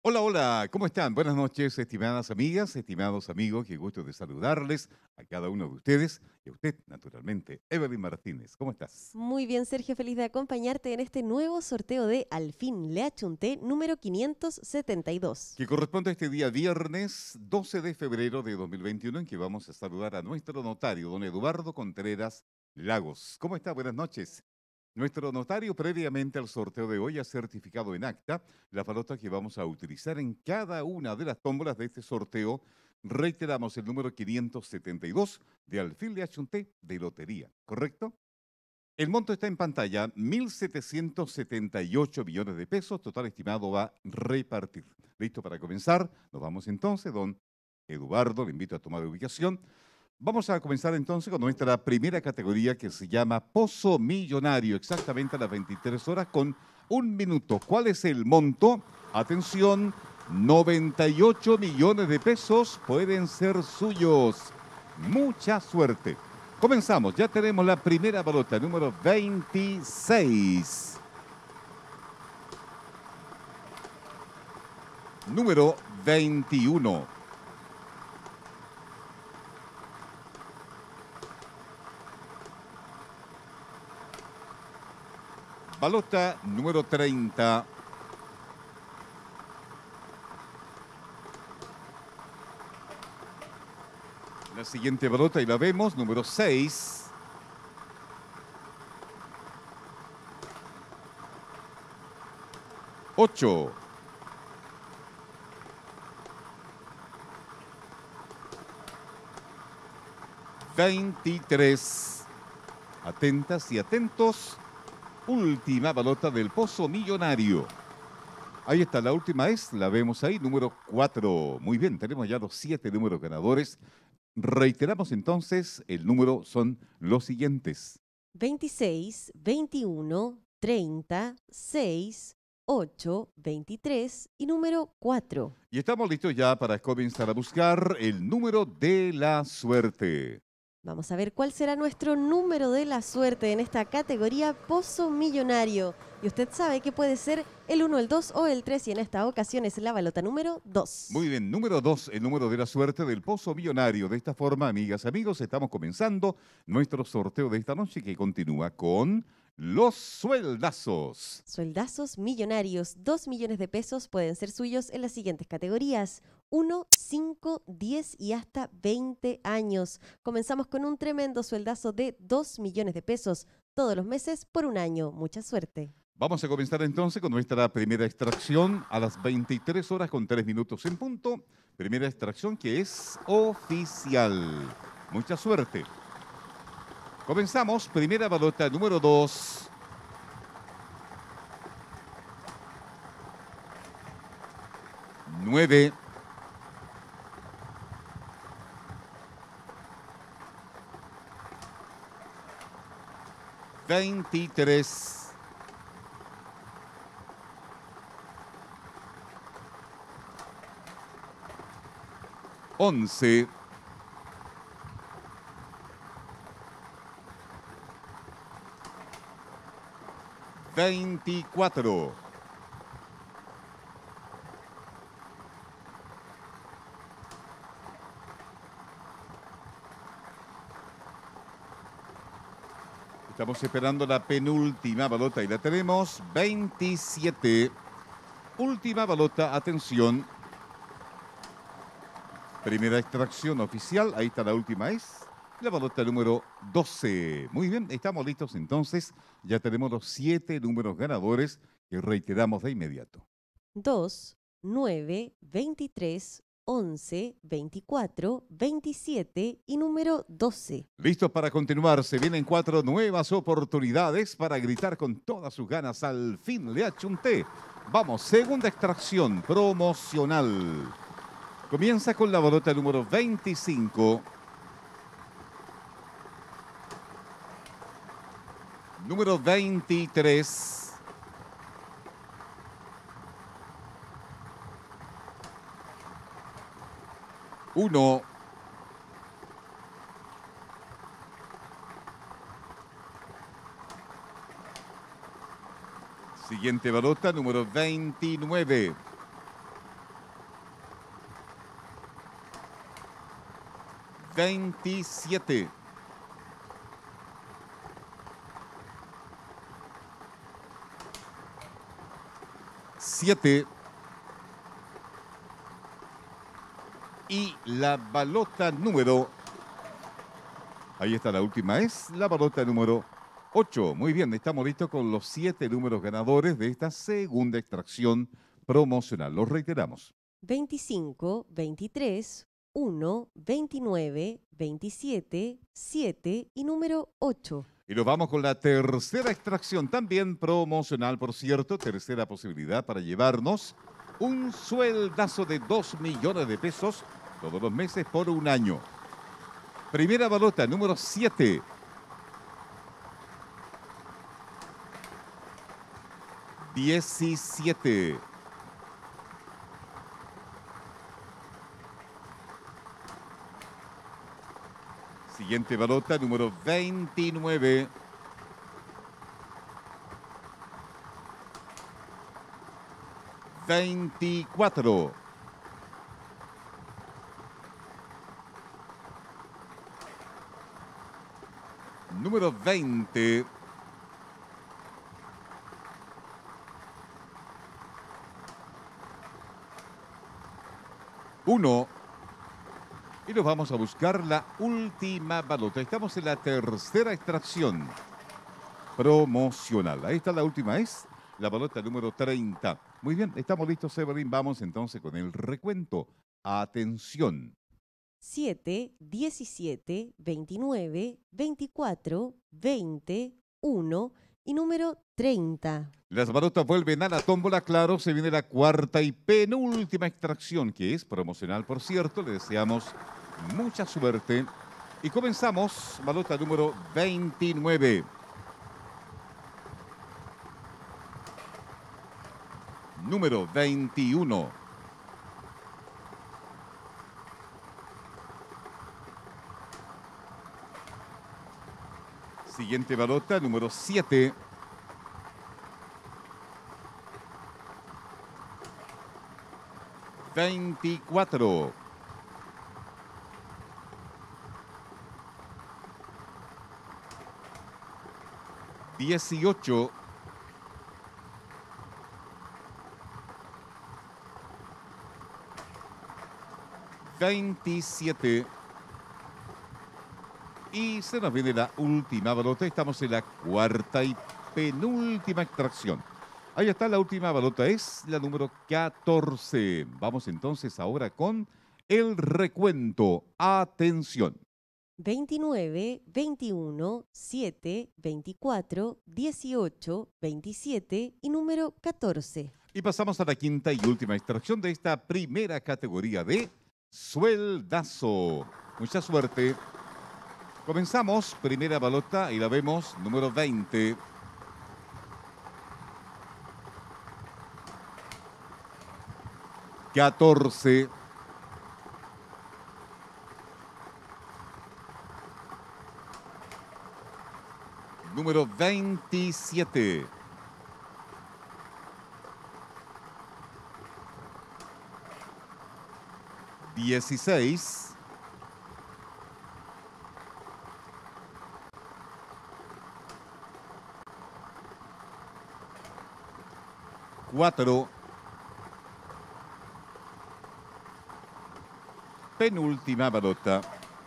Hola, hola, ¿cómo están? Buenas noches, estimadas amigas, estimados amigos, qué gusto de saludarles a cada uno de ustedes y a usted, naturalmente, Evelyn Martínez. ¿Cómo estás? Muy bien, Sergio, feliz de acompañarte en este nuevo sorteo de Al fin le achunté número 572. Que corresponde a este día viernes 12 de febrero de 2021 en que vamos a saludar a nuestro notario, don Eduardo Contreras Lagos. ¿Cómo está? Buenas noches. Nuestro notario previamente al sorteo de hoy ha certificado en acta la balota que vamos a utilizar en cada una de las tómbolas de este sorteo. Reiteramos el número 572 de Alfil de Achunté de Lotería, ¿correcto? El monto está en pantalla, 1.778 millones de pesos, total estimado va a repartir. Listo para comenzar, nos vamos entonces, don Eduardo, le invito a tomar ubicación. Vamos a comenzar entonces con nuestra primera categoría que se llama Pozo Millonario, exactamente a las 23 horas con un minuto. ¿Cuál es el monto? Atención, 98 millones de pesos pueden ser suyos. Mucha suerte. Comenzamos, ya tenemos la primera balota, número 26. Número 21. Balota número 30. La siguiente balota y la vemos, número 6. 8. 23. Atentas y atentos. Última balota del Pozo Millonario. Ahí está, la última es, la vemos ahí, número 4. Muy bien, tenemos ya los 7 números ganadores. Reiteramos entonces, el número son los siguientes. 26, 21, 30, 6, 8, 23 y número 4. Y estamos listos ya para comenzar a buscar el número de la suerte. Vamos a ver cuál será nuestro número de la suerte en esta categoría Pozo Millonario. Y usted sabe que puede ser el 1, el 2 o el 3 y en esta ocasión es la balota número 2. Muy bien, número 2, el número de la suerte del Pozo Millonario. De esta forma, amigas, amigos, estamos comenzando nuestro sorteo de esta noche que continúa con los sueldazos. Sueldazos millonarios, 2 millones de pesos pueden ser suyos en las siguientes categorías: 1, 5, 10 y hasta 20 años. Comenzamos con un tremendo sueldazo de 2 millones de pesos todos los meses por un año. Mucha suerte. Vamos a comenzar entonces con nuestra primera extracción a las 23 horas con 3 minutos en punto. Primera extracción que es oficial. Mucha suerte. Comenzamos, primera balota número 2. 9. 23. 11. 24. 'Estamos esperando la penúltima balota y la tenemos. 27. Última balota, atención. Primera extracción oficial, ahí está la última es. La balota número 12. Muy bien, estamos listos entonces. Ya tenemos los 7 números ganadores que reiteramos de inmediato. 2, 9, 23, 11, 24, 27 y número 12. Listos para continuar. Se vienen 4 nuevas oportunidades para gritar con todas sus ganas. Al fin le achunté. Vamos, segunda extracción promocional. Comienza con la balota número 25. Número 23. 1. Siguiente balota, número 29. 27. 7. Y la balota número, ahí está la última, es la balota número 8. Muy bien, estamos listos con los 7 números ganadores de esta segunda extracción promocional. Los reiteramos. 25, 23, 1, 29, 27, 7 y número 8. Y nos vamos con la tercera extracción, también promocional, por cierto. Tercera posibilidad para llevarnos un sueldazo de 2 millones de pesos todos los meses por un año. Primera balota, número 7. 17. 'Siguiente balota, número 29. 24. 20. 1. Y nos vamos a buscar la última balota. Estamos en la tercera extracción promocional. Ahí está la última, es la balota número 30. Muy bien, estamos listos, Evelyn. Vamos entonces con el recuento. Atención. 7, 17, 29, 24, 20, 1 y número 30. Las balotas vuelven a la tómbola, claro, se viene la cuarta y penúltima extracción, que es promocional, por cierto. Le deseamos mucha suerte. Y comenzamos, balota número 29. Número 21. Siguiente balota, número 7. 24. 18. 27. Y se nos viene la última balota. Estamos en la cuarta y penúltima extracción. Ahí está la última balota, es la número 14. Vamos entonces ahora con el recuento. Atención. 29, 21, 7, 24, 18, 27 y número 14. Y pasamos a la quinta y última extracción de esta primera categoría de sueldazo. Mucha suerte. Comenzamos, primera balota y la vemos, número 20. 14. 27. 16. 4. Penúltima balota.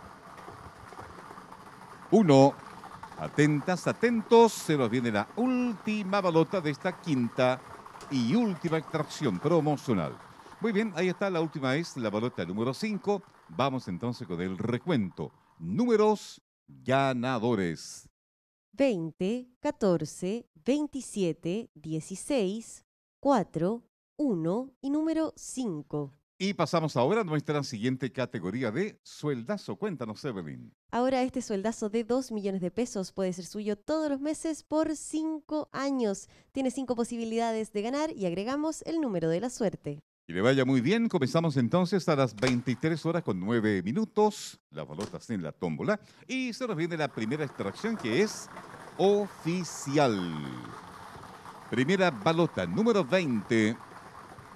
1. Atentas, atentos, se nos viene la última balota de esta quinta y última extracción promocional. Muy bien, ahí está, la última es la balota número 5. Vamos entonces con el recuento. Números ganadores. 20, 14, 27, 16, 4, 1 y número 5. Y pasamos ahora a nuestra siguiente categoría de sueldazo. Cuéntanos, Evelyn. Ahora este sueldazo de 2 millones de pesos puede ser suyo todos los meses por 5 años. Tiene 5 posibilidades de ganar y agregamos el número de la suerte. Y le vaya muy bien. Comenzamos entonces a las 23 horas con 9 minutos. Las balotas en la tómbola. Y se nos viene la primera extracción, que es oficial. Primera balota, número 20.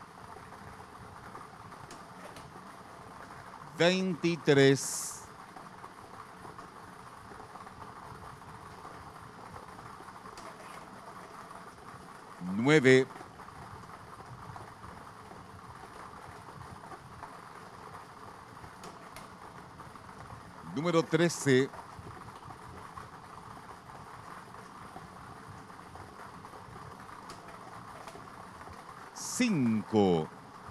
23. 9, número 13, 5,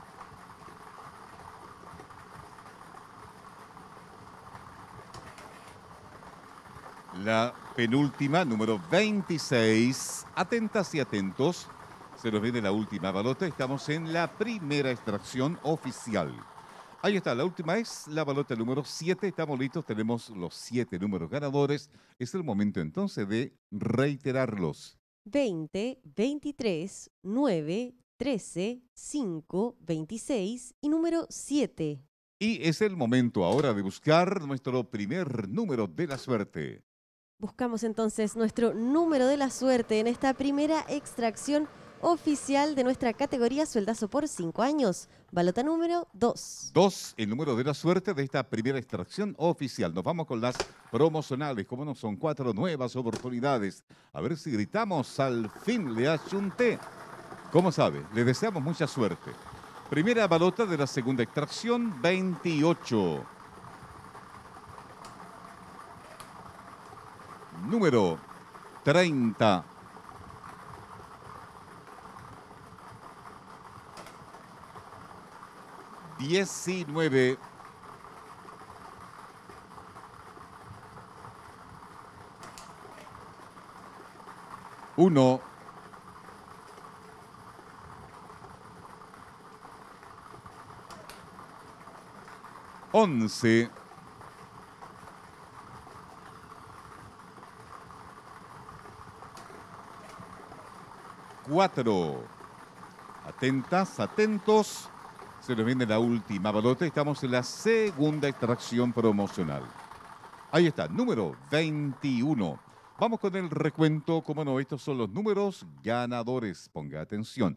la penúltima, número 26. Atentas y atentos, se nos viene la última balota. Estamos en la primera extracción oficial. Ahí está, la última es la balota número 7. Estamos listos, tenemos los 7 números ganadores. Es el momento entonces de reiterarlos. 20, 23, 9, 13, 5, 26 y número 7. Y es el momento ahora de buscar nuestro primer número de la suerte. Buscamos entonces nuestro número de la suerte en esta primera extracción oficial de nuestra categoría Sueldazo por 5 años. Balota número 2. 2, el número de la suerte de esta primera extracción oficial. Nos vamos con las promocionales. Como no, son 4 nuevas oportunidades. A ver si gritamos, al fin le achunté. Como sabe, le deseamos mucha suerte. Primera balota de la segunda extracción, 28. Número 30. $19. Uno. $11. 4. Atentas, atentos. Se nos viene la última balota. Estamos en la segunda extracción promocional. Ahí está, número 21. Vamos con el recuento. Como no, estos son los números ganadores. Ponga atención.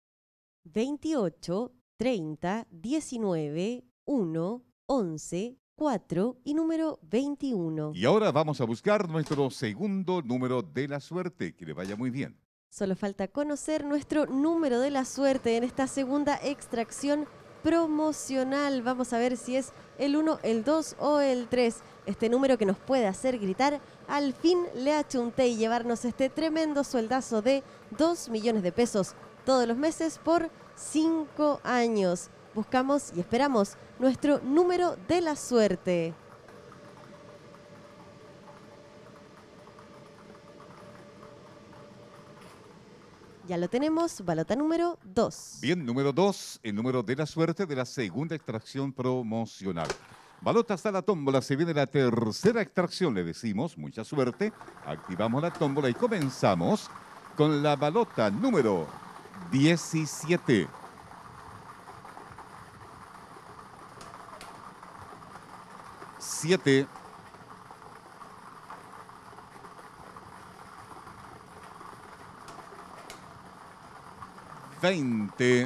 28, 30, 19, 1, 11, 4 y número 21. Y ahora vamos a buscar nuestro segundo número de la suerte. Que le vaya muy bien. Solo falta conocer nuestro número de la suerte en esta segunda extracción promocional. Vamos a ver si es el 1, el 2 o el 3. Este número que nos puede hacer gritar, al fin le achunté, y llevarnos este tremendo sueldazo de 2 millones de pesos todos los meses por 5 años. Buscamos y esperamos nuestro número de la suerte. Ya lo tenemos, balota número 2. Bien, número 2, el número de la suerte de la segunda extracción promocional. Balotas a la tómbola, se viene la tercera extracción, le decimos, mucha suerte. Activamos la tómbola y comenzamos con la balota número 17. 7. 20.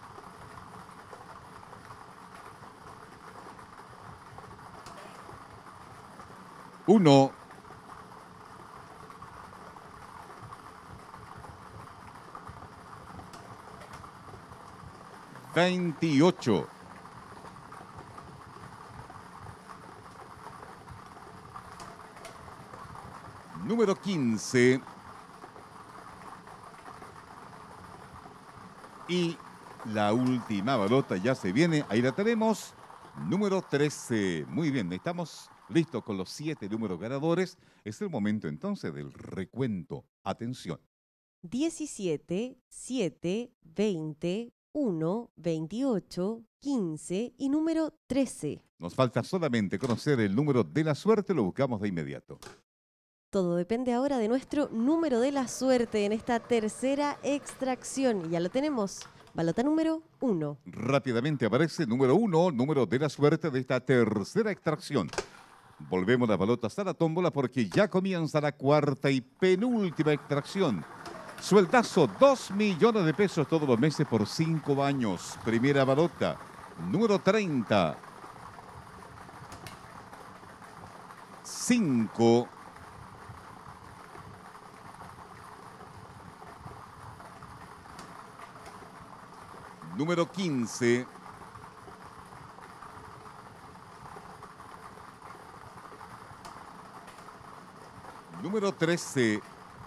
1. 28. 15. Y la última balota ya se viene, ahí la tenemos, número 13. Muy bien, estamos listos con los 7 números ganadores. Es el momento entonces del recuento. Atención. 17, 7, 20, 1, 28, 15 y número 13. Nos falta solamente conocer el número de la suerte, lo buscamos de inmediato. Todo depende ahora de nuestro número de la suerte en esta tercera extracción. Y ya lo tenemos. Balota número 1. Rápidamente aparece número 1, número de la suerte de esta tercera extracción. Volvemos las balotas a la tómbola porque ya comienza la cuarta y penúltima extracción. Sueldazo, 2 millones de pesos todos los meses por 5 años. Primera balota, número 30. 5. Número 15. Número 13.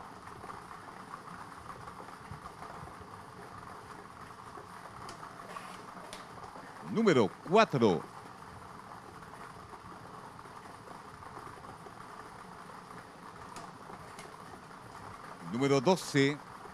Número 4. Número 12.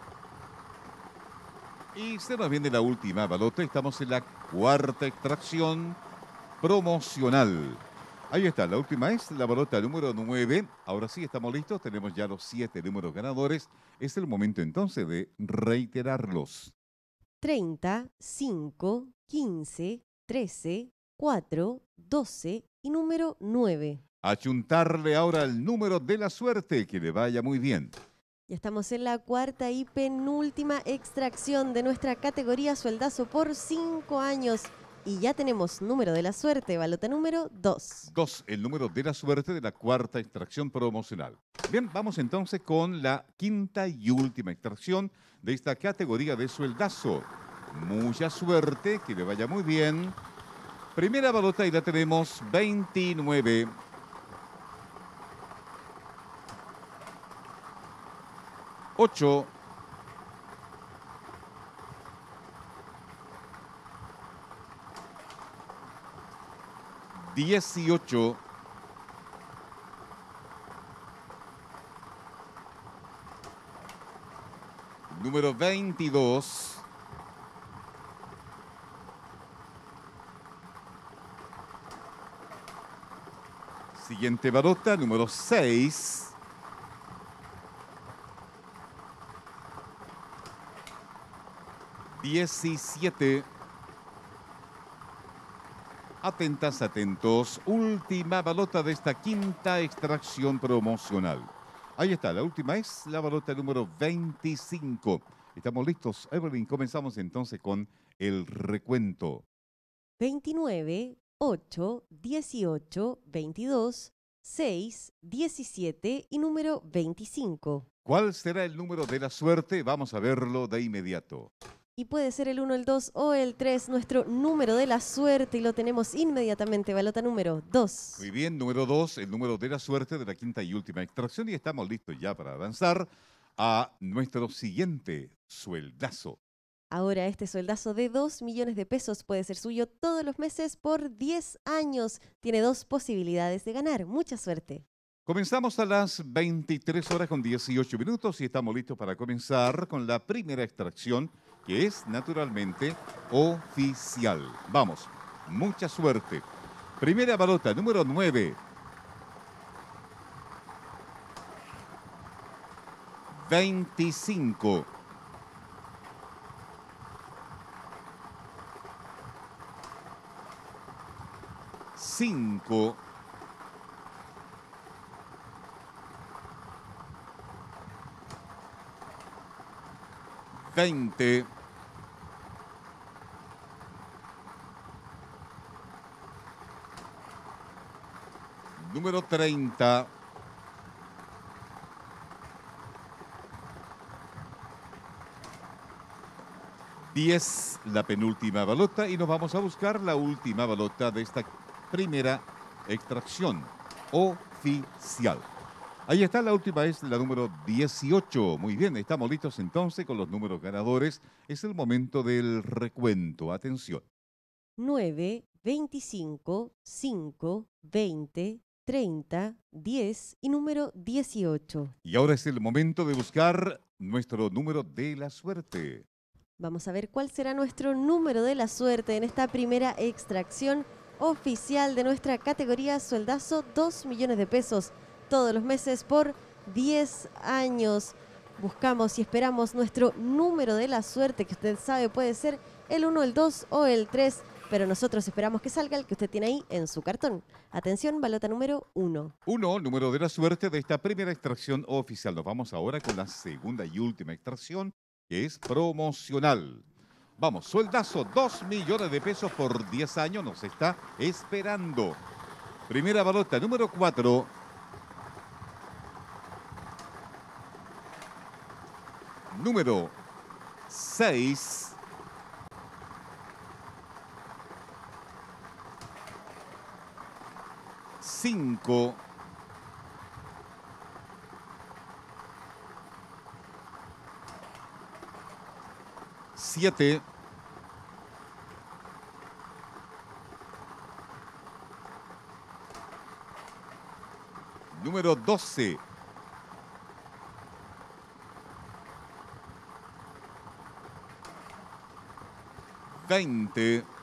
Y se nos viene la última balota. Estamos en la cuarta extracción promocional. Ahí está, la última es la balota número 9. Ahora sí, estamos listos. Tenemos ya los 7 números ganadores. Es el momento entonces de reiterarlos. 30, 5, 15, 13, 4, 12 y número 9. Achuntarle ahora el número de la suerte. Que le vaya muy bien. Ya estamos en la cuarta y penúltima extracción de nuestra categoría sueldazo por 5 años. Y ya tenemos número de la suerte, balota número 2. 2, el número de la suerte de la cuarta extracción promocional. Bien, vamos entonces con la quinta y última extracción de esta categoría de sueldazo. Mucha suerte, que le vaya muy bien. Primera balota y la tenemos 29. 8. 18. 22. 6. 17. Atentas, atentos. Última balota de esta quinta extracción promocional. Ahí está, la última es la balota número 25. Estamos listos, Evelyn. Comenzamos entonces con el recuento. 29, 8, 18, 22, 6, 17 y número 25. ¿Cuál será el número de la suerte? Vamos a verlo de inmediato. Y puede ser el 1, el 2 o el 3, nuestro número de la suerte. Y lo tenemos inmediatamente, balota número 2. Muy bien, número 2, el número de la suerte de la quinta y última extracción. Y estamos listos ya para avanzar a nuestro siguiente sueldazo. Ahora este sueldazo de 2 millones de pesos puede ser suyo todos los meses por 10 años. Tiene 2 posibilidades de ganar. Mucha suerte. Comenzamos a las 23 horas con 18 minutos y estamos listos para comenzar con la primera extracción, que es naturalmente oficial. Vamos, mucha suerte. Primera balota, número 9. 25. 5. 20. 30. 10, la penúltima balota, y nos vamos a buscar la última balota de esta primera extracción oficial. Ahí está, la última es la número 18. Muy bien, estamos listos entonces con los números ganadores. Es el momento del recuento. Atención. 9, 25, 5, 20, 30, 10 y número 18. Y ahora es el momento de buscar nuestro número de la suerte. Vamos a ver cuál será nuestro número de la suerte en esta primera extracción oficial de nuestra categoría sueldazo 2 millones de pesos todos los meses por 10 años. Buscamos y esperamos nuestro número de la suerte, que usted sabe puede ser el 1, el 2 o el 3, pero nosotros esperamos que salga el que usted tiene ahí en su cartón. Atención, balota número 1. 1, número de la suerte de esta primera extracción oficial. Nos vamos ahora con la segunda y última extracción, que es promocional. Vamos, sueldazo, 2 millones de pesos por 10 años nos está esperando. Primera balota, número 4. Número 6. 5, 7, 12, 20.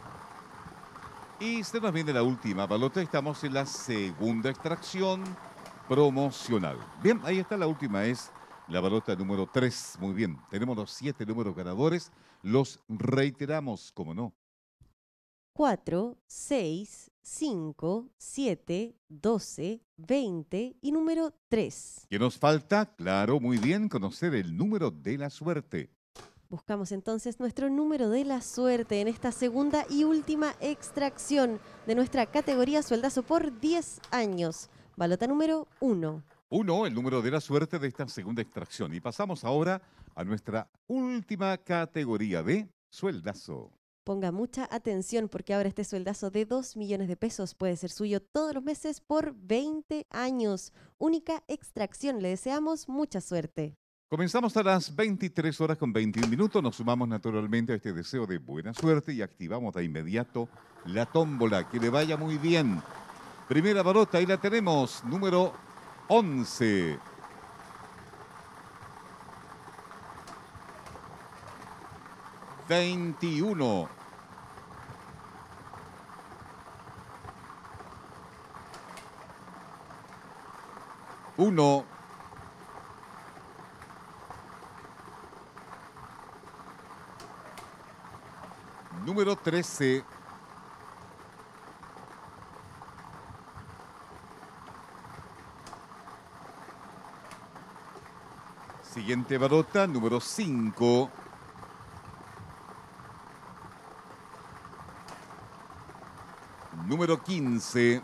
Y se nos viene la última balota. Estamos en la segunda extracción promocional. Bien, ahí está la última, es la balota número 3. Muy bien, tenemos los 7 números ganadores. Los reiteramos, como no. 4, 6, 5, 7, 12, 20 y número 3. ¿Qué nos falta? Claro, muy bien, conocer el número de la suerte. Buscamos entonces nuestro número de la suerte en esta segunda y última extracción de nuestra categoría sueldazo por 10 años. Balota número 1. 1, el número de la suerte de esta segunda extracción. Y pasamos ahora a nuestra última categoría de sueldazo. Ponga mucha atención porque ahora este sueldazo de 2 millones de pesos puede ser suyo todos los meses por 20 años. Única extracción. Le deseamos mucha suerte. Comenzamos a las 23 horas con 21 minutos. Nos sumamos naturalmente a este deseo de buena suerte y activamos de inmediato la tómbola. Que le vaya muy bien. Primera balota, ahí la tenemos. Número 11. 21. 1. 13. 5. Balota, número 5. Número 15.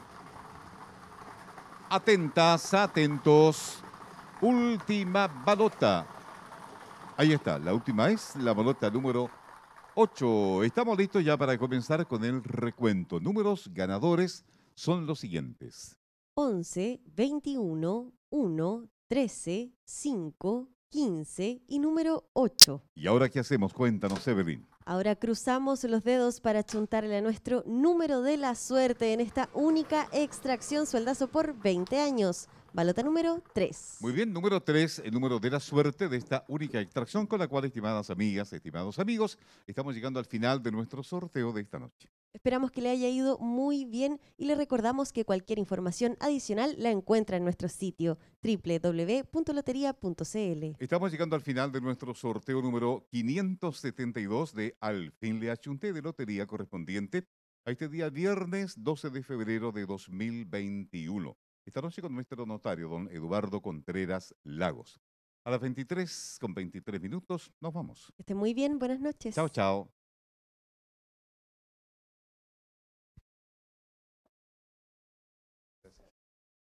Atentas, atentos. Última balota. Ahí está, la última es la balota número 8. Estamos listos ya para comenzar con el recuento. Números ganadores son los siguientes. 11, 21, 1, 13, 5, 15 y número 8. ¿Y ahora qué hacemos? Cuéntanos, Evelyn. Ahora cruzamos los dedos para chuntarle a nuestro número de la suerte en esta única extracción sueldazo por 20 años. Balota número 3. Muy bien, número 3, el número de la suerte de esta única extracción con la cual, estimadas amigas, estimados amigos, estamos llegando al final de nuestro sorteo de esta noche. Esperamos que le haya ido muy bien y le recordamos que cualquier información adicional la encuentra en nuestro sitio www.loteria.cl. Estamos llegando al final de nuestro sorteo número 572 de Al fin le achunté de lotería correspondiente a este día viernes 12 de febrero de 2021. Esta noche con nuestro notario, don Eduardo Contreras Lagos. A las 23 con 23 minutos nos vamos. Que esté muy bien, buenas noches. Chao, chao.